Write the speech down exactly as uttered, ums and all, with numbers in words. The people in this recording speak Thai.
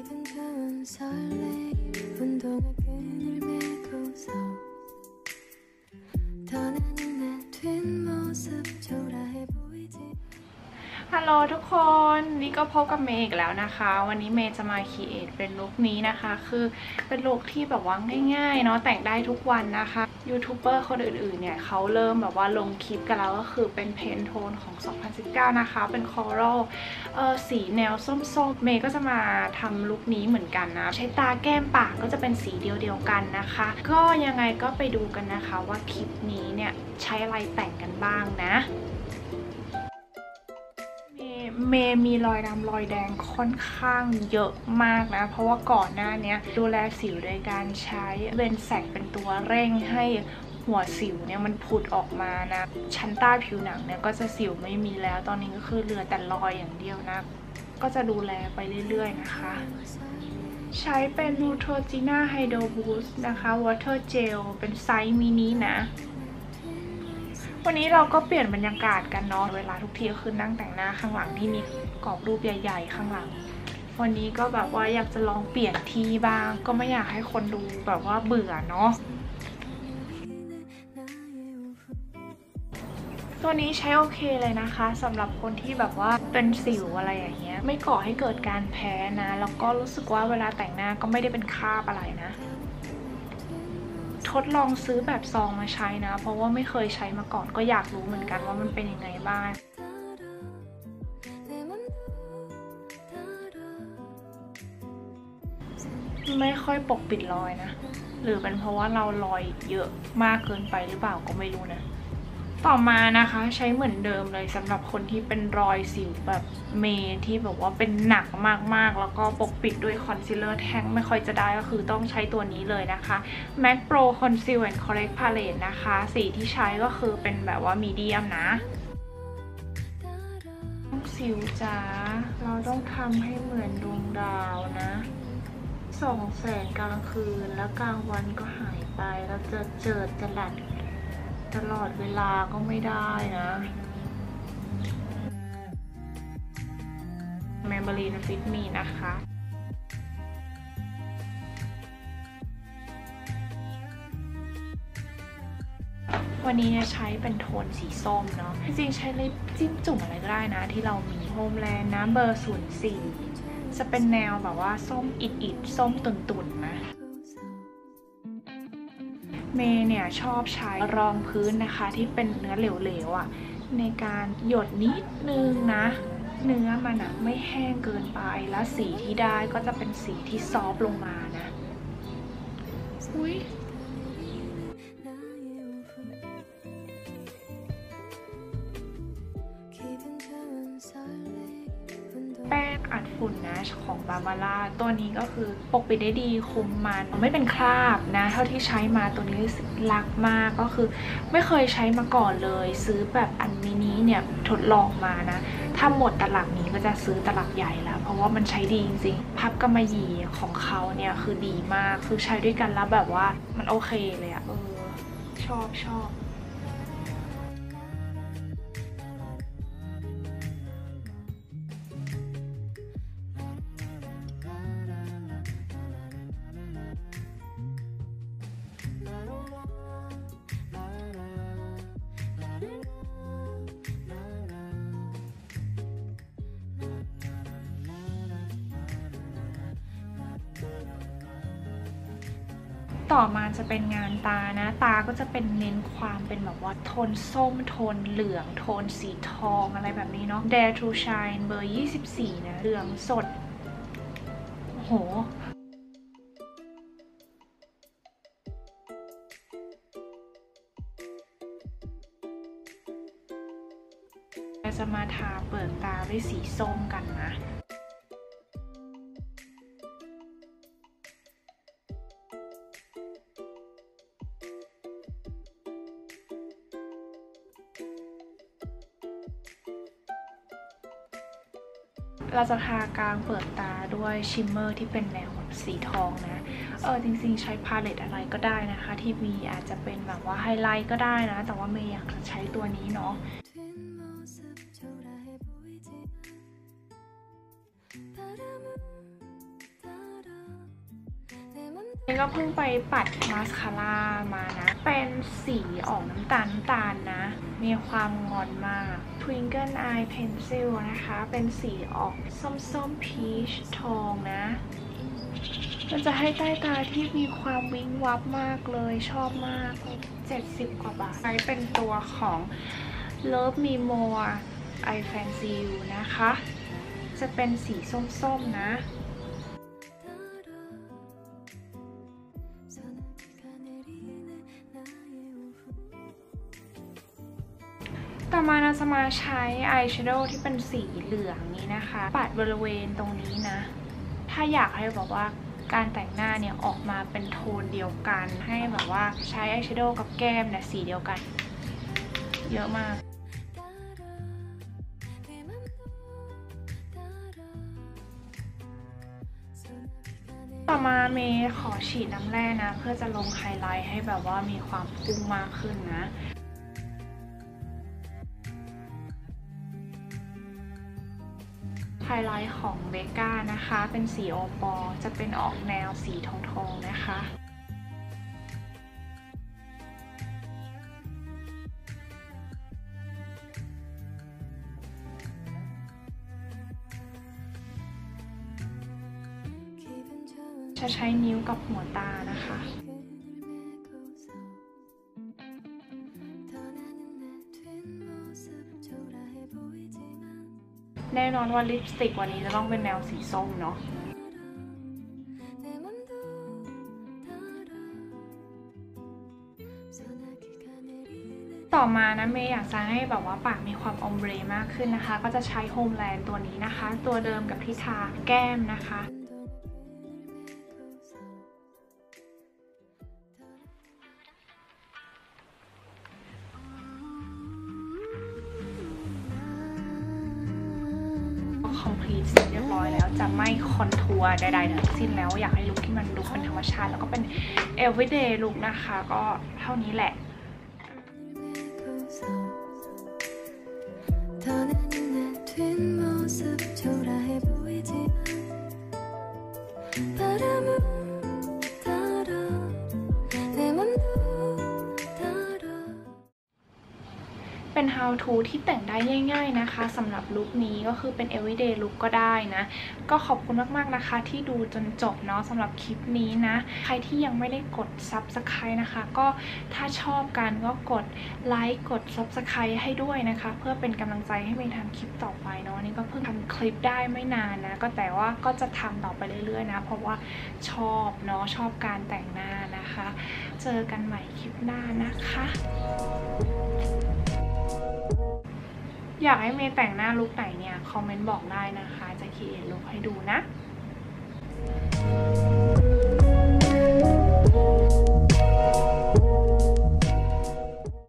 ฮัลโหลทุกคนนี่ก็พบกับเมย์อีกแล้วนะคะวันนี้เมย์จะมาครีเอทเป็นลุคนี้นะคะคือเป็นลุคที่แบบว่าง่ายๆเนาะแต่งได้ทุกวันนะคะยูทูบเบอร์คนอื่นๆเนี่ยเขาเริ่มแบบว่าลงคลิปกันแล้วก็คือเป็นเพนโทนของสองพันสิบเก้านะคะเป็นคอรัลเออสีแนวส้มๆเมย์ก็จะมาทำลุคนี้เหมือนกันนะใช้ตาแก้มปากก็จะเป็นสีเดียวๆกันนะคะก็ยังไงก็ไปดูกันนะคะว่าคลิปนี้เนี่ยใช้อะไรแต่งกันบ้างนะเมย์มีรอยดำรอยแดงค่อนข้างเยอะมากนะเพราะว่าก่อนหน้านี้ดูแลสิวโดยการใช้เลนส์แสงเป็นตัวเร่งให้หัวสิวเนี่ยมันผุดออกมานะชั้นใต้ผิวหนังเนี่ยก็จะสิวไม่มีแล้วตอนนี้ก็คือเหลือแต่รอยอย่างเดียวนะก็จะดูแลไปเรื่อยๆนะคะใช้เป็น Neutrogena Hydro Boost นะคะ Water Gel เป็นไซส์มินินะวันนี้เราก็เปลี่ยนบรรยากาศกันเนาะเวลาทุกทีก็คือนั่งแต่งหน้าข้างหลังที่มีกรอบรูปใหญ่ๆข้างหลังวันนี้ก็แบบว่าอยากจะลองเปลี่ยนที่บ้างก็ไม่อยากให้คนดูแบบว่าเบื่อเนาะตัวนี้ใช้โอเคเลยนะคะสำหรับคนที่แบบว่าเป็นสิวอะไรอย่างเงี้ยไม่ก่อให้เกิดการแพ้นะแล้วก็รู้สึกว่าเวลาแต่งหน้าก็ไม่ได้เป็นคราบอะไรนะทดลองซื้อแบบซองมาใช้นะเพราะว่าไม่เคยใช้มาก่อนก็อยากรู้เหมือนกันว่ามันเป็นยังไงบ้างไม่ค่อยปกปิดรอยนะหรือเป็นเพราะว่าเรารอยเยอะมากเกินไปหรือเปล่าก็ไม่รู้นะต่อมานะคะใช้เหมือนเดิมเลยสำหรับคนที่เป็นรอยสิวแบบเมย์ที่แบบว่าเป็นหนักมากๆแล้วก็ปกปิดด้วยคอนซีลเลอร์แท่งไม่ค่อยจะได้ก็คือต้องใช้ตัวนี้เลยนะคะ Mac Pro Conceal and Correct Palette นะคะสีที่ใช้ก็คือเป็นแบบว่ามีเดียมนะสิวจ๋าเราต้องทำให้เหมือนดวงดาวนะส่องแสงกลางคืนแล้วกลางวันก็หายไปแล้วจะเจิดจรัสตลอดเวลาก็ไม่ได้นะ Maybelline Fit Me นะคะวันนี้เนี่ยใช้เป็นโทนสีส้มเนาะจริงๆใช้ลิปจิ้มจุ่มอะไรก็ได้นะที่เรามีโฮมแลนด์นะเบอร์ศูนย์สี่จะเป็นแนวแบบว่าส้มอิดๆส้มตุ่นๆนะเมย์เนี่ยชอบใช้รองพื้นนะคะที่เป็นเนื้อเหลวๆอ่ะในการหยดนิดนึงนะเนื้อมันอะไม่แห้งเกินไปแล้วสีที่ได้ก็จะเป็นสีที่ซอฟลงมานะอุ้ยแป้งอัดฝุ่นนะของบาบาร่าตัวนี้ก็คือปกปิดได้ดีคุมมันไม่เป็นคราบนะเท่าที่ใช้มาตัวนี้รักมากก็คือไม่เคยใช้มาก่อนเลยซื้อแบบอันมินิเนี่ยทดลองมานะถ้าหมดตลับนี้ก็จะซื้อตลับใหญ่แล้วเพราะว่ามันใช้ดีจริงๆพับกำมะหยี่ของเขาเนี่ยคือดีมากคือใช้ด้วยกันแล้วแบบว่ามันโอเคเลยอะเออชอบชอบต่อมาจะเป็นงานตานะตาก็จะเป็นเน้นความเป็นแบบว่าโทนส้มโทนเหลืองโทนสีทองอะไรแบบนี้เนาะ Dare to Shine เบอร์ยี่สิบสี่นะเหลืองสดโหจะมาทาเปลือกตาด้วยสีส้มกันนะเราจะทากลางเปลือกตาด้วยชิมเมอร์ที่เป็นแนวแบบสีทองนะเออจริงๆใช้พาเลตอะไรก็ได้นะคะที่มีอาจจะเป็นแบบว่าไฮไลท์ก็ได้นะแต่ว่าเมย์อยากจะใช้ตัวนี้เนาะ ตนี่ก็เพิ่งไปปัดมาสคาร่ามานะเป็นสีออกน้ำตาลน้ำตาลนะมีความงอนมาก Twinkle Eye Pencil นะคะเป็นสีออกส้มๆพีชทองนะมันจะให้ใต้ตาที่มีความวิงวับมากเลยชอบมากเจ็ดสิบกว่าบาทใช้เป็นตัวของ Love Me More I Fancy You นะคะจะเป็นสีส้มๆนะต่อมาเราจะมาใช้อายแชโดว์ที่เป็นสีเหลืองนี้นะคะปัดบริเวณตรงนี้นะถ้าอยากให้แบบว่าการแต่งหน้าเนี่ยออกมาเป็นโทนเดียวกันให้แบบว่าใช้อายแชโดว์กับแก้มเนี่ยสีเดียวกันเยอะมากต่อมาเมย์ขอฉีดน้ำแร่นะเพื่อจะลงไฮไลท์ให้แบบว่ามีความพุ่งมากขึ้นนะไฮไลท์ของเบก้านะคะเป็นสีโอปอลจะเป็นออกแนวสีทองๆนะคะจะใช้นิ้วกับหัวตานะคะแน่นอนว่าลิปสติกวันนี้จะต้องเป็นแนวสีส้มเนาะต่อมานะเมย์อยากจะให้แบบว่าปากมีความอมเบรมากขึ้นนะคะก็จะใช้โฮมแลนด์ตัวนี้นะคะตัวเดิมกับที่ทาแก้มนะคะcomplete เสร็จเรียบร้อยแล้วจะไม่คอนทัวร์ใดๆทั้งสิ้นแล้วอยากให้ลุคที่มันดูเป็นธรรมชาติแล้วก็เป็น everyday look นะคะก็เท่านี้แหละเป็น how to ที่แต่งได้ง่ายๆนะคะสำหรับลุคนี้ก็คือเป็น everyday look ก็ได้นะก็ขอบคุณมากๆนะคะที่ดูจนจบเนาะสำหรับคลิปนี้นะใครที่ยังไม่ได้กด Subscribe นะคะก็ถ้าชอบกันก็กดไลค์กด Subscribe ให้ด้วยนะคะเพื่อเป็นกำลังใจให้เมย์ทำคลิปต่อไปเนาะนี่ก็เพิ่งทำคลิปได้ไม่นานนะก็แต่ว่าก็จะทำต่อไปเรื่อยๆนะเพราะว่าชอบเนาะชอบการแต่งหน้านะคะเจอกันใหม่คลิปหน้านะคะอยากให้เมย์แต่งหน้าลุคไหนเนี่ยคอมเมนต์บอกได้นะคะจะคิดลุคให้ดูนะ